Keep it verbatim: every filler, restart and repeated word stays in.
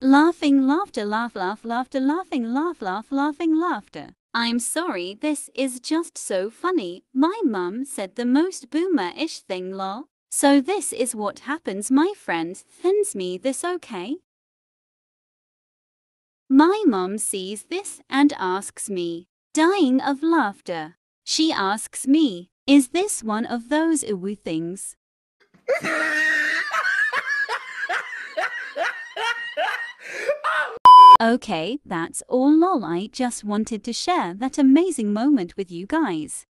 Laughing, laughter, laugh, laugh, laughter, laughing, laugh, laugh, laughing, laughter. I'm sorry, this is just so funny. My mum said the most boomer-ish thing, lol. So this is what happens, my friend sends me this, okay? My mom sees this and asks me, dying of laughter. She asks me, is this one of those ooh things? Okay, that's all lol. I just wanted to share that amazing moment with you guys.